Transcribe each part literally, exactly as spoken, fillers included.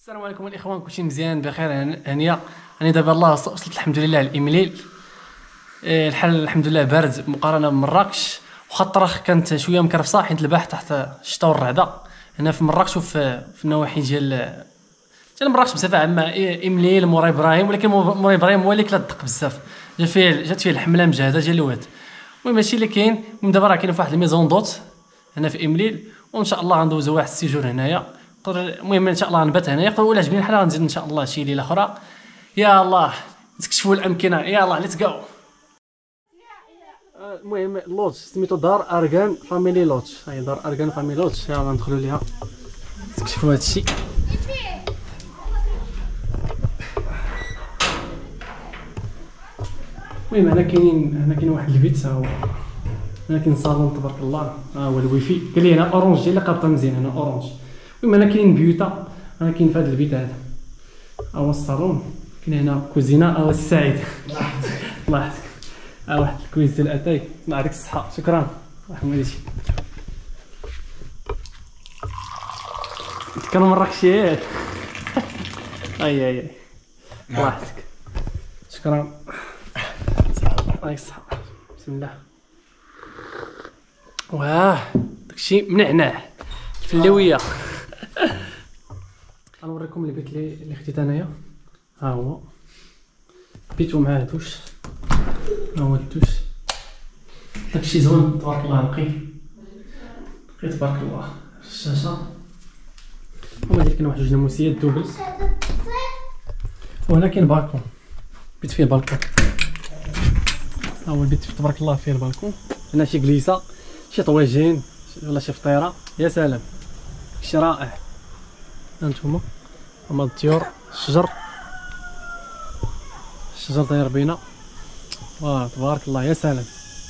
السلام عليكم الاخوان، كلشي مزيان بخير هانيه. انا دابا الله وصلت الحمد لله للإمليل. إيه الحال الحمد لله بارد مقارنه بمراكش، واخا الطريق كانت شويه مكرفصه حيت البارح تحت الشتا والرعده هنا في مراكش وفي في النواحي ديال ديال مراكش بصفه عامه. إمليل موراي ابراهيم، ولكن موراي ابراهيم هو اللي كلا دق بزاف، جا فيه جات فيه الحمله مجهده ديال الواد. المهم هادشي اللي كاين. المهم دابا راه كاين واحد الميزون دوت هنا في إمليل، وان شاء الله غندوزو واحد السيجور هنايا. المهم ان شاء الله نبات هنايا، يقدر ولا عجبني الحال غنزيد ان شاء الله شي ليله اخرى. يا الله نكتشفوا الامكنه، يا الله ليتس جو. المهم اللوج سميتو دار ارغان فاميلي لوج، هاي دار ارغان فاميلي لوج. يلا ندخلوا ليها نكتشفوا هذا الشيء. المهم هنا كاينين هنا كاين واحد البيت، ها هو هنا كاين صالون تبارك الله. ها هو الويفي قال لي هنا اورانج ديال اللي قابطه مزيان، هنا اورانج. المهم هنا كاين بيوتا، انا كاين في هذا البيت هذا ها هو الصالون. كاين هنا كوزينه، ها هو السعيد الله يحفظك. ها واحد الكويز ديال اتاي، الله يعطيك الصحه، شكرا رحم والديك. كان مراكشيات اي اي اي الله يحفظك، شكرا الله يعطيك الصحه. بسم الله. واه داكشي منعناع الفلاويه. غنوريكم البيت اللي اللي خديت انايا. ها هو بيتو معاه دوش، ها هو الدوش. داكشي زوين تبارك الله، نقي نقي تبارك الله. الشاشه هما ديال كاين واحد جوج ناموسيات دوبل، وهنا كاين بالكون، بيت فيه بالكون. ها هو البيت تبارك الله فيه البالكون. هنا شي كليسه، شي طواجين ولا شي فطيره، يا سلام شي رائع. هانتوما هما الطيور، الشجر الشجر داير بينا، واه تبارك الله يا سلام.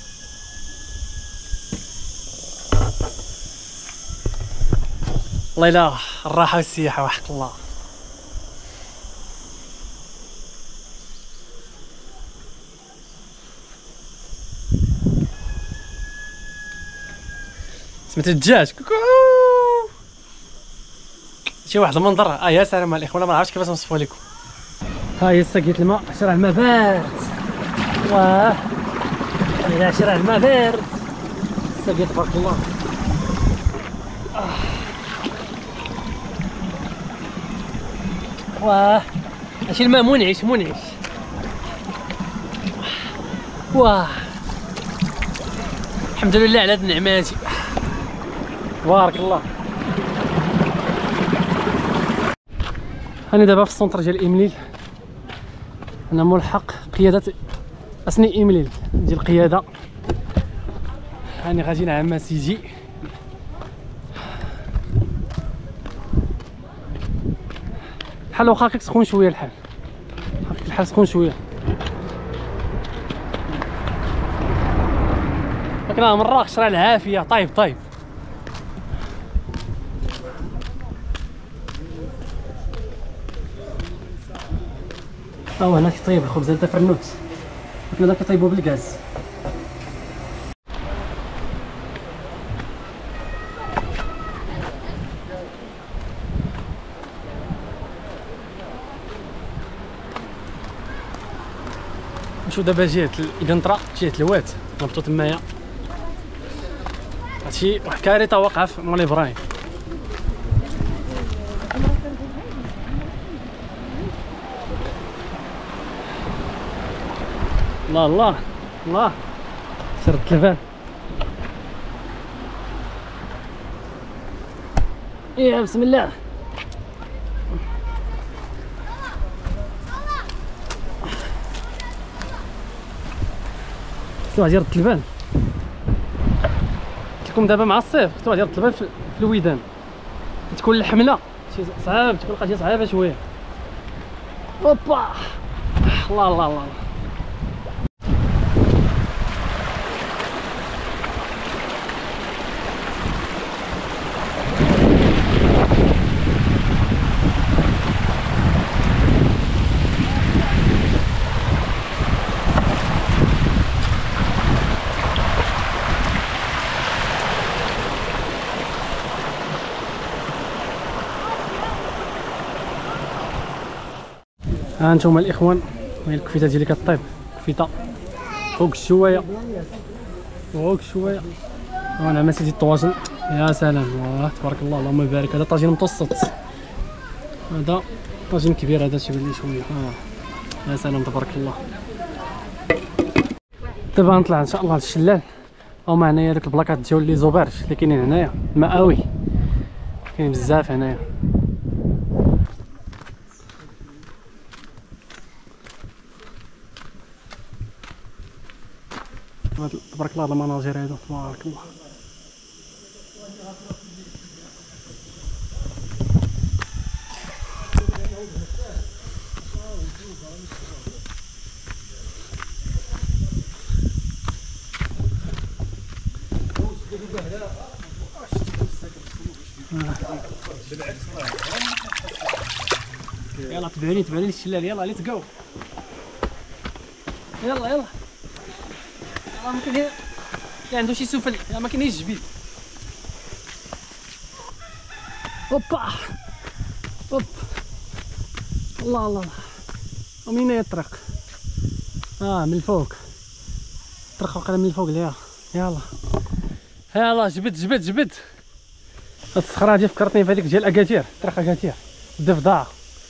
الله يلا الراحه والسياحه وحق الله. سمعت الدجاج كوكو، شي واحد المنظر. اه يا سلام الاخوان، ما عرفتش كيفاش نوصفوا لكم. ها هي ساقية الماء، شرع الماء بارد. واه الى شرع الماء بارد ساقية تبارك الله. آه. واه هادشي الماء منعش منعش. واه الحمد لله على هاد النعمات تبارك الله. هاني دابا في السونتر ديال إمليل، انا ملحق قياده اسني إمليل ديال القياده. هاني غاديين عما سيجي. الحال واخا هكاك سخون شويه، الحال هكاك الحال سخون شويه، ولكن راه مراكش راه العافيه. طيب طيب ها هو هنا كيطيب الخبز هذا فرنوت، ولكن هذا كيطيبو بالغاز. نمشيو دابا جهة القنطرة، جهة الوات، نهبطو تمايا. هادشي واحد كاريطة واقعة في مولاي ابراهيم. الله الله الله شرد التلفان. ايه بسم الله. شتو واحد يرد التلفان. قلت لكم دابا مع الصيف شتو واحد يرد التلفان في, في الويدان، تكون الحمله شي صعاب، تكون القضيه صعيبه شويه. اوبا الله الله الله. ها انتم الاخوان، هي الكفيته ديالي كطيب، كفيته فوق الشوايه فوق الشوايه. وانا مع سيدي الطواجن، يا سلام، واه تبارك الله اللهم بارك. هذا طاجين متوسط، هذا طاجين كبير، هذا تيبان لي شويه. اه يا سلام تبارك الله. دابا غنطلع ان شاء الله للشلال، او ما هنايا دوك البلاكات ديال لي زوبرج اللي كاينين هنايا، المآوي كاين بزاف هنايا. تبارك الله هاد المناظر هادو، تبارك الله. يلا تبعوني تبعوني للشلال، يلا ليتس جو، يلا يلا. راه ممكن اللي عنده شي سفل، ما كاينينش الجبيل. اوبا اوب، الله الله. ومنين هي الطريق؟ اه من الفوق، الطريق واقيلا من الفوق ليها. يلا يلا جبد جبد جبد. هاد الصخرة هادي فكرتني بهذيك ديال اكادير، طريق اكادير، الضفدع.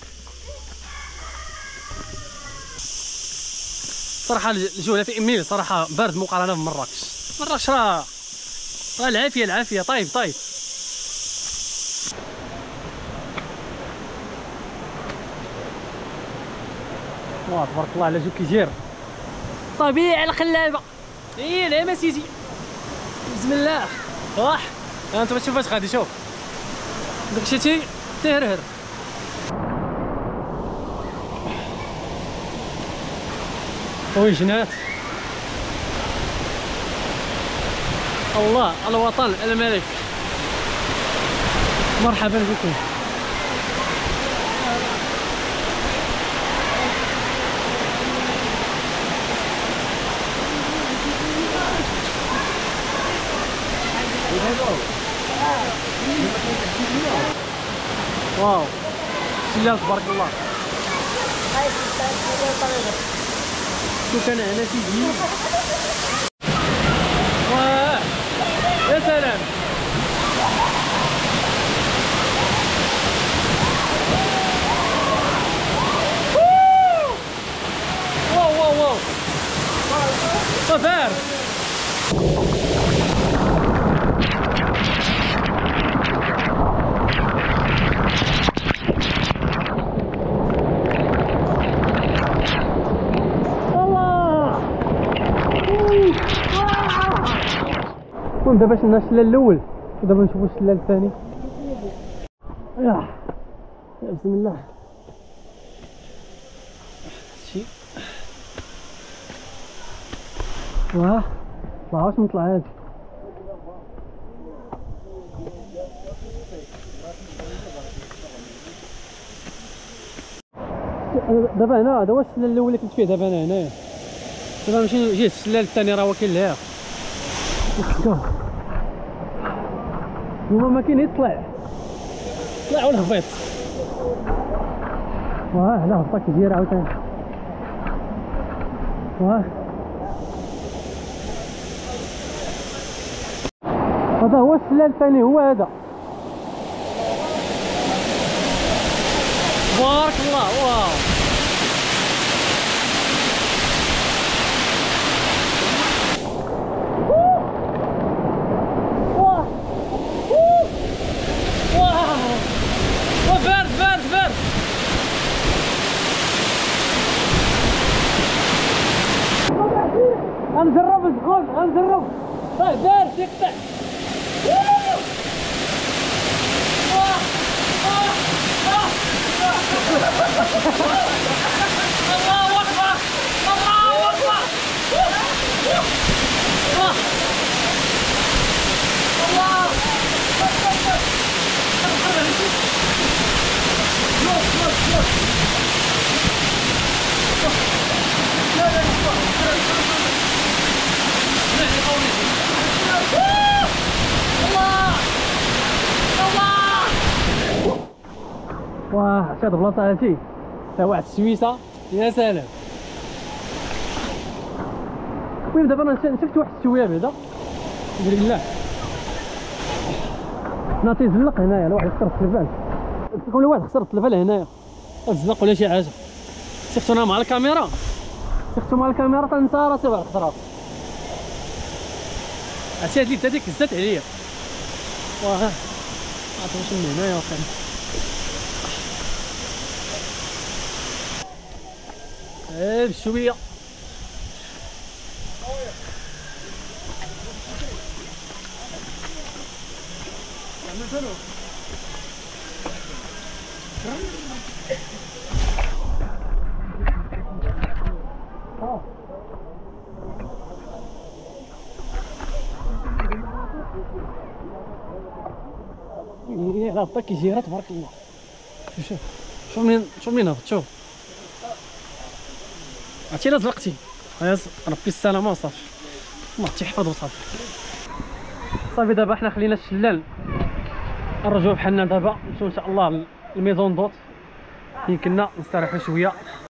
صراحة الجو هنا في اميل صراحة بارد مقارنة بمراكش. مراكش راه راه العافية العافية. طيب طيب. واه تبارك الله على جو كيجير طبيعي الخلابة. ايه نعم سيدي، بسم الله. واح انت تشوف اش غادي، شوف داكشي تي تهرهر. وي جنات الله، الوطن الملك، مرحبا بكم. واو شلال تبارك الله. شوف انا هنا سيدي، واه يا سلام. واو واو واو صفار. دابا شفنا الشلال الاول، ودابا نشوفوا الشلال الثاني. يا بسم الله. هادشي واه طلع واش نطلع هادي. دابا هنا هذا هو الشلال الاول اللي كنت فيه. دابا انا هنايا، دابا نمشي جهه الشلال الثاني، راه هو كاين لهيه. هما ما كاين يطلع طلع والهبيط. واه هنا هبطه كبيره عاوتاني. واه هذا هو الشلال الثاني، هو هذا. بارك الله. واو غنجرب الدخول، غنجرب. راه بارد يقطع. الله اكبر الله اكبر الله. واه شاد بلاصه هادي فيها واحد السويسه يا سلام. المهم دابا انا شفت واحد الشويه بعدا ندير بالله انا تيزلق هنايا. لا واحد خسر التلفاز ولا واحد خسر التلفاز هنايا تزلق ولا شي حاجه. سيختو انا مع الكاميرا سيختو مع الكاميرا تنسى راسي واحد الخطره. عرفتي هاد اليد هاديك هزات عليا واه عرفت واش من هنايا واقيلا. ايه بشويه على هبطة كيجيرها تبارك الله. شوف شوف شوف منين شوف منين هبط. شوف عرفتي الا زلقتي ربي السلامه وصافي الله تيحفظ وصافي. صافي دابا حنا خلينا الشلال نرجعو بحالنا دابا نمشيو ان شاء الله للميزون دوط يمكننا نستراحو شويه.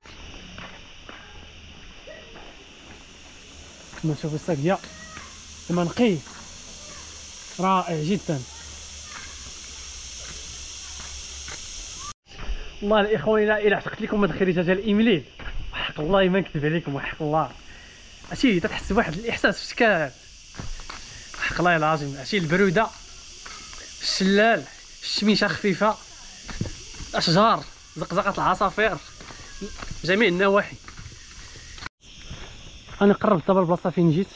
نشوفو الساقيه الماء نقي رائع جدا. والله الاخوان الا الا عتقت لكم هاد الخريطه ديال الايميليل وحق الله ما نكذب عليكم وحق الله عرفتي تتحس بواحد الاحساس في الشكال حق الله العظيم. عرفتي البروده الشلال الشميشه خفيفه الاشجار زقزقه العصافير جميع النواحي. انا قربت دابا البلاصه فين جيت.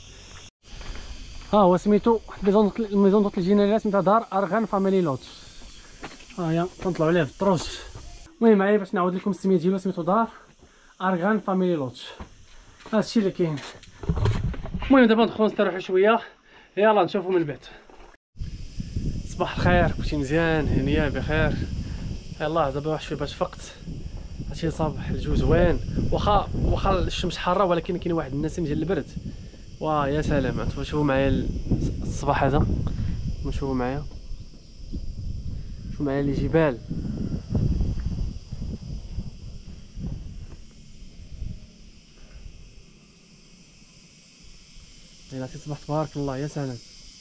ها هو سميتو الميزون الميزون دوط اللي جينا ليها سميتها دار ارغان فاميلي لوتش. ها هي تنطلعوا عليها في الدروج. المهم معايا باش نعاود لكم السميه ديالو سميتو دار ارغان فاميلي لوتش. هادشي اللي كاين. المهم دابا ندخلو نستراحو شويه يلا نشوفو من بعد. صباح الخير كلشي مزيان هنيه بخير. يلاه دابا واحد شويه باش فقت هادشي صباح الجو زوين واخا واخا الشمس حاره ولكن كاين واحد النسيم ديال البرد. واه يا سلام. انتما شوفوا معايا الصباح هذا شوفوا معايا شوفوا معايا لي جبال الى تصبح تبارك الله يا سلام.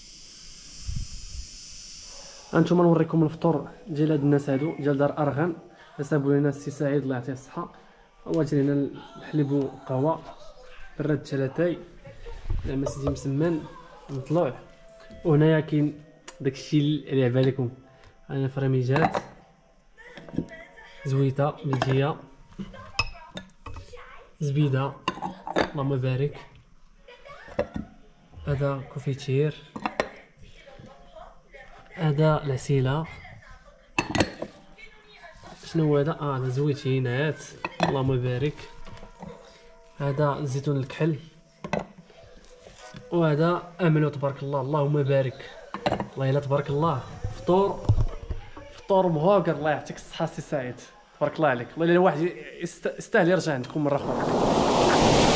انتما نوريكم الفطور ديال هاد الناس هادو ديال دار ارغان حسابوا لنا السي سعيد الله يعطيه الصحه. هو جا لنا الحليب والقهوه براد الثلاثاي زعما سيدي مسمن مطلوع. وهنايا كاين داكشي اللي على بالكم انا فرميجات زويته بلديه زبيده اللهم بارك. هذا كوفيتير هذا العسيله شنو هو هذا اه هذا زويتينات اللهم بارك. هذا الزيتون الكحل وهذا املو تبارك الله اللهم بارك. والله الا تبارك الله فطور فطور مهوكر الله يعطيك الصحه سي سعيد تبارك الله عليك. والله الا واحد يستاهل يرجع عندكم مره اخرى.